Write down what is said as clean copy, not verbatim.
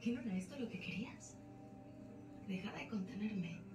¿Que no era esto lo que querías? Deja de contenerme.